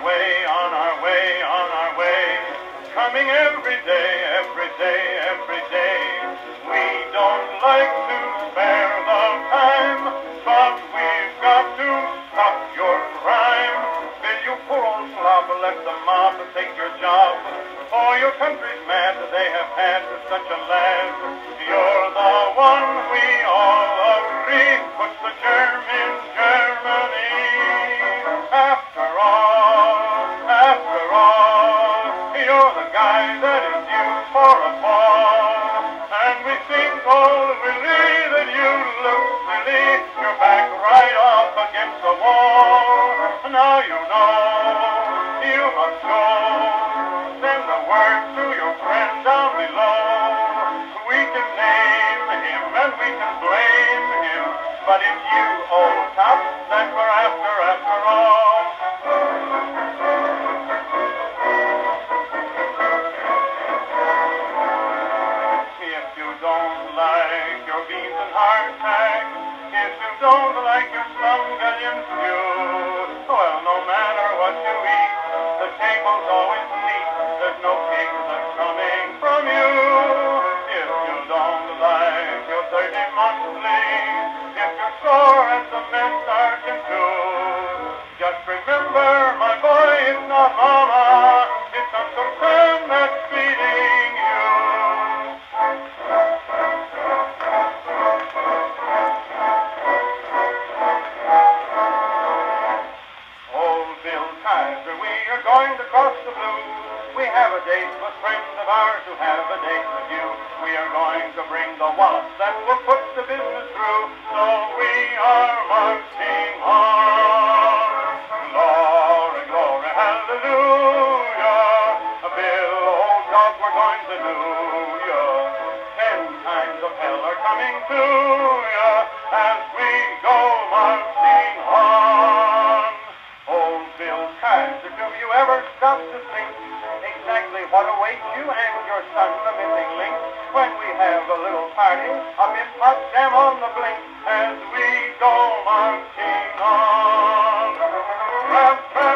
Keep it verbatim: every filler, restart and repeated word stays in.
way, on our way, on our way. Coming every day, every day, every day. We don't like to spare the time, but we've got to stop your crime. Bill, you poor old slob, let the mob take your job. Oh, your country's mad, they have had such a lad. You're the one we all agree puts the germ in Germany. After all, after all, you're the guy that is used for a ball. And we think all really that you look silly. You're back right up against the wall. Now you know you must go. Send the word to your friend down below. We can name him and we can blame him, but it's you, old top, that we're after after all. If you don't like your beans and hardtack, if you don't like your slum-gullion stew, well, no matter what you eat, the table's always neat. There's no cake that's coming from you. If you don't like your thirty monthlies, if you're sore at the men's sergeant too, just remember, my boy, it's not mama, it's Uncle Sam that's feeding you. Old Bill Kaiser, we are going to cross the blue. We have a date with friends of ours who have a date with you. We are going to bring the wallop that will put the business through. So we are marching on. Glory, glory, hallelujah. Bill, old dog, we're going to do ya. Ten times of hell are coming to ya as we go marching on. Old Bill Kaiser, do you ever stop to think exactly what awaits you and your son, the missing link, when we have a little party up in Potsdam on the blink as we go marching on? Tramp, tramp.